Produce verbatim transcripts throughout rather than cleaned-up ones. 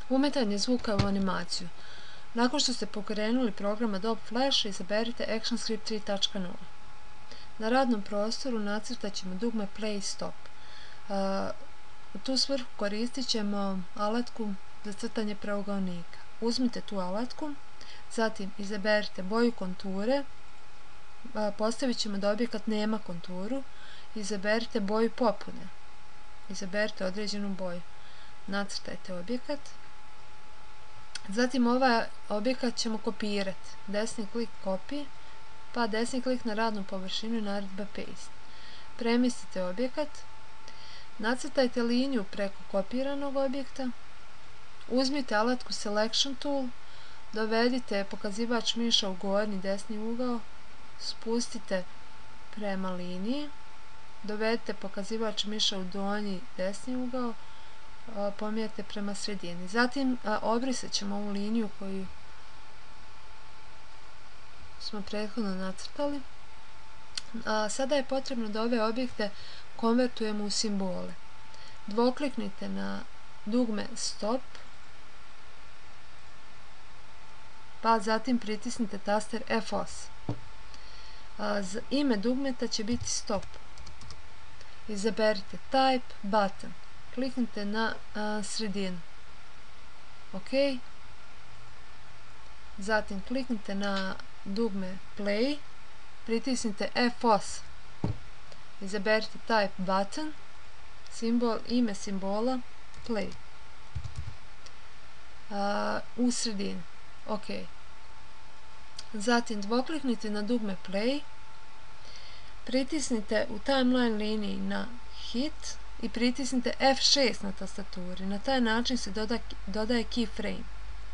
Umetanje zvuka u animaciju. Nakon što ste pokrenuli program Adobe Flash, izaberite ActionScript tri tačka nula. Na radnom prostoru nacrtat ćemo dugme Play i Stop. U tu svrhu koristit ćemo alatku za crtanje pravougaonika. Uzmite tu alatku, zatim izaberite boju konture, postavit ćemo da objekat nema konturu, izaberite boju popune, izaberite određenu boju, nacrtajte objekat, zatim ovaj objekat ćemo kopirati, desni klik copy, pa desni klik na radnu površinu i naredba paste. Premjestite objekat, nacrtajte liniju preko kopiranog objekta, uzmite alatku Selection Tool, dovedite pokazivač miša u gornji desni ugao, spustite prema liniji, dovedite pokazivač miša u donji desni ugao, pomjerite prema sredini. Zatim obrisat ćemo ovu liniju koju smo prethodno nacrtali. Sada je potrebno da ove objekte konvertujemo u simbole. Dvokliknite na dugme Stop, pa zatim pritisnite taster F osam. Ime dugmeta će biti Stop. Izaberite Type, Button. Kliknite na sredinu. OK. Zatim kliknite na dugme Play, pritisnite F osam. Izaberite Type, Button, simbol, ime simbola Play. U sredini. OK. Zatim dvokliknite na dugme Play, pritisnite u timeline liniji na Hit i pritisnite F šest na tastaturi. Na taj način se dodaje keyframe.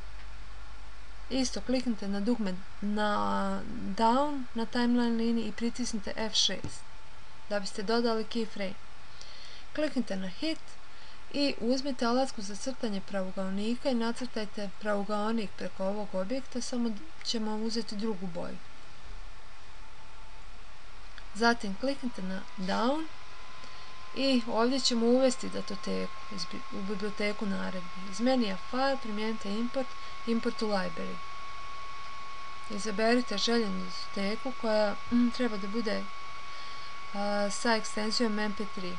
Isto kliknite na dugme na Down na timeline liniji i pritisnite F šest da biste dodali keyframe. Kliknite na Hit i uzmite alatku za crtanje pravougaonika i nacrtajte pravougaonik preko ovog objekta, samo ćemo uzeti drugu boju. Zatim kliknite na Down i ovdje ćemo uvesti datoteku u biblioteku naredbi. Iz menija File primijenite Import, Import to Library. Izaberite željenu datoteku koja mm, treba da bude a, sa ekstenzijom M P tri.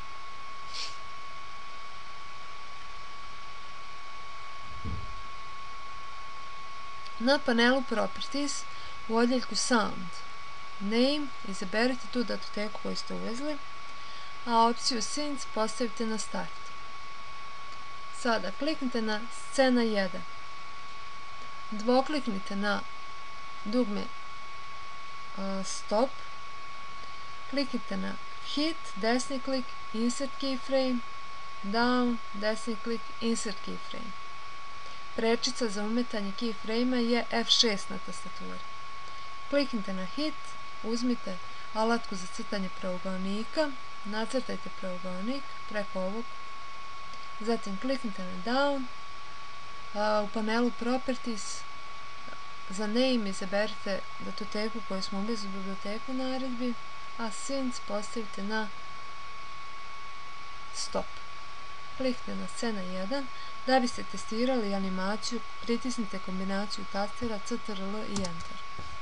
Na panelu Properties u odjeljku Sound Name izaberite tu datoteku koju ste uvezli, a opciju Scenes postavite na Start. Sada kliknite na Scena jedan. Dvokliknite na dugme uh, Stop, kliknite na Hit, desni klik, Insert Keyframe, Down, desni klik, Insert Keyframe. Prečica za umetanje keyframe je F šest na tastaturi. Kliknite na Hit, uzmite alatku za crtanje pravougaonika, nacrtajte pravougaonik preko ovog, zatim kliknite na Down, u panelu Properties za Name izaberite datoteku koju smo uvezli u biblioteku naredbi, a Scenes postavite na Stop. Kliknite na Scena jedan. Da biste testirali animaciju, pritisnite kombinaciju tastera C T R L i Enter.